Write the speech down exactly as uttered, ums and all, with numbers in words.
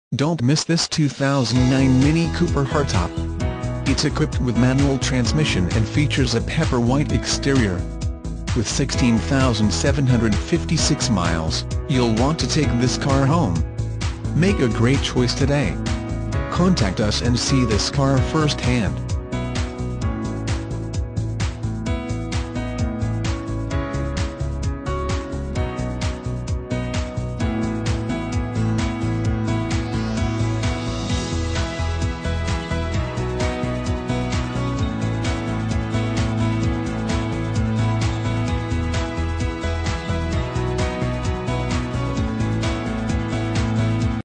Don't miss this two thousand nine Mini Cooper Hardtop. It's equipped with manual transmission and features a pepper white exterior. With sixteen thousand seven hundred fifty-six miles, you'll want to take this car home. Make a great choice today. Contact us and see this car firsthand.